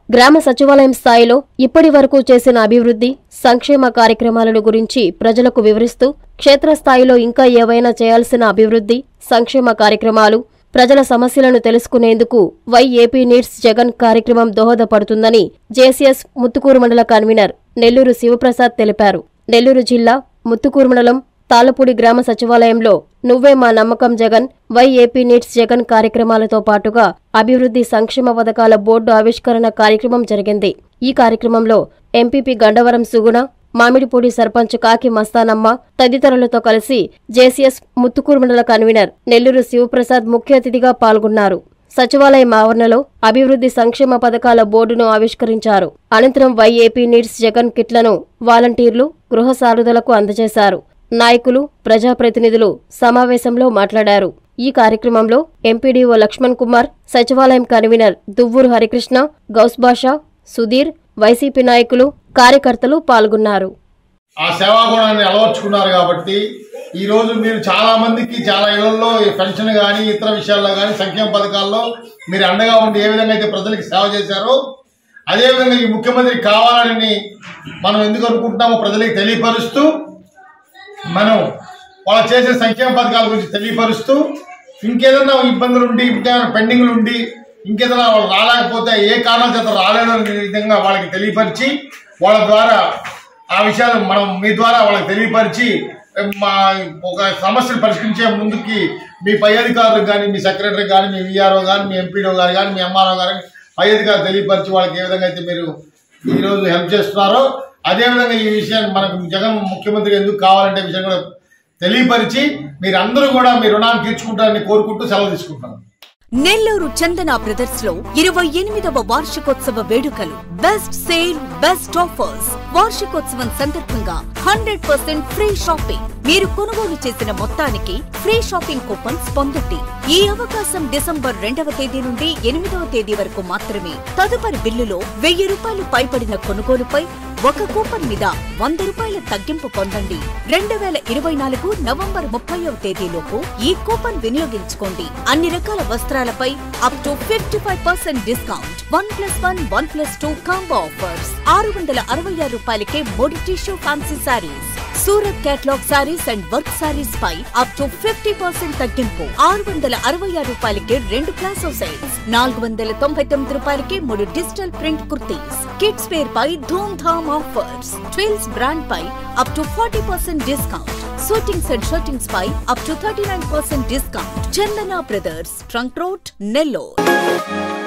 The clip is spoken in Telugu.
గ్రామ సచివాలయం స్థాయిలో ఇప్పటి వరకు చేసిన అభివృద్ధి, సంక్షేమ కార్యక్రమాలను గురించి ప్రజలకు వివరిస్తూ క్షేత్రస్థాయిలో ఇంకా ఏవైనా చేయాల్సిన అభివృద్ధి, సంక్షేమ కార్యక్రమాలు, ప్రజల సమస్యలను తెలుసుకునేందుకు వై ఏపీ నీడ్స్ జగన్ కార్యక్రమం దోహదపడుతుందని జేసీఎస్ ముత్తుకూరు మండల కన్వీనర్ నెల్లూరు శివప్రసాద్ తెలిపారు. నెల్లూరు జిల్లా ముత్తుకూరు మండలం తాళ్లపూడి గ్రామ సచివాలయంలో నువ్వే మా నమ్మకం Jagan, why AP needs Jagan కార్యక్రమాలతో పాటుగా అభివృద్ధి సంక్షేమ పథకాల బోర్డు ఆవిష్కరణ కార్యక్రమం జరిగింది. ఈ కార్యక్రమంలో ఎంపీపీ గండవరం సుగుణ, మామిడిపూడి సర్పంచ్ కాకి మస్తానమ్మ తదితరులతో కలిసి జేసీఎస్ ముత్తుకూరు మండల కన్వీనర్ నెల్లూరు శివప్రసాద్ ముఖ్య అతిథిగా పాల్గొన్నారు. సచివాలయం ఆవరణలో అభివృద్ధి సంక్షేమ పథకాల బోర్డును ఆవిష్కరించారు. అనంతరం వై ఏపీ నీడ్స్ జగన్ కిట్లను వాలంటీర్లు, గృహ సారథులకు అందజేశారు. నాయకులు, ప్రజాప్రతినిధులు సమావేశంలో మాట్లాడారు. ఈ కార్యక్రమంలో ఎంపీడీఓ లక్ష్మణ్ కుమార్, సచివాలయం కన్వీనర్ దువ్వూరు హరికృష్ణ, గౌస్బాషా, సుధీర్, వైసీపీ నాయకులు, కార్యకర్తలు పాల్గొన్నారు. ఆ సేవాగుణాన్ని అలవర్చుకున్నారు కాబట్టి ఈ రోజు మీరు చాలా మందికి చాలా ఇళ్లలో పెన్షన్ కానీ ఇతర విషయాల్లో కానీ సంక్షేమ పథకాల్లో మీరు అండగా ఉండి ఏ విధంగా అయితే ప్రజలకు సేవ చేశారో అదేవిధంగా ఈ ముఖ్యమంత్రి కావాలని మనం ఎందుకు అనుకుంటున్నామో ప్రజలకు తెలియపరుస్తూ, మనం వాళ్ళు చేసే సంక్షేమ పథకాల గురించి తెలియపరుస్తూ, ఇంకేదన్నా ఇబ్బందులు ఉండి, ఇంకేమైనా పెండింగ్లు ఉండి, ఇంకేదైనా వాళ్ళు రాలేకపోతే ఏ కారణాల చేత రాలేదనే విధంగా వాళ్ళకి తెలియపరిచి, వాళ్ళ ద్వారా ఆ విషయాలు మనం మీ ద్వారా వాళ్ళకి తెలియపరిచి మా ఒక సమస్యలు పరిష్కరించే ముందుకి మీ పై అధికారులకు కానీ, మీ సెక్రటరీ కానీ, మీ విఆర్ఓ కానీ, మీ ఎంపీడీఓ గారు కానీ, మీ ఎంఆర్ఓ గారు పై అధికారులు తెలియపరిచి వాళ్ళకి ఏ విధంగా అయితే మీరు ఈరోజు హెల్ప్ చేస్తున్నారో అదేవిధంగా ఈ విషయాన్ని మనకు జగన్ ముఖ్యమంత్రి ఎందుకు కావాలంటే విషయం కూడా తెలియపరిచి మీరందరూ కూడా మీ రుణాన్ని తీర్చుకుంటారని కోరుకుంటూ సెలవు తీసుకుంటాను. నెల్లూరు చందన బ్రదర్స్ లో 28వ వార్షికోత్సవ వేడుకలు. Best sale, best offers. వార్షికోత్సవం సందర్భంగా 100% ఫ్రీ షాపింగ్. మీరు కొనుగోలు చేసిన మొత్తానికి ఫ్రీ షాపింగ్ కూపన్స్ పొందండి. ఈ అవకాశం డిసెంబర్ 2వ తేదీ నుండి 8వ తేదీ వరకు మాత్రమే. తదుపరి బిల్లులో 1000 రూపాయలు పైబడిన కొనుగోలుపై ఒక కూపన్ మీద 100 రూపాయల తగ్గింపు పొందండి. 2024 నవంబర్ 30వ తేదీలోపు ఈ కూపన్ వినియోగించుకోండి. అన్ని రకాల వస్త్రాలపై up to 55% discount. 1+1, 1+2 combo offers. 666 రూపాయలకే 3 tissue fancy saris. Surat catalogue saris and work saris పై అప్ టు 50% తగ్గింపు. 666 రూపాయలకే 2 ప్లాసో సెట్స్. 499 రూపాయలకే 3 digital print kurtis. Kids wear పై ధూమ్ ధామ్ ఆఫర్స్. ట్విల్స్ బ్రాండ్ పై up to 40% discount. Shootings and shirtings పై up to 39% discount. Chandana Brothers, Trunk Road, Nellore.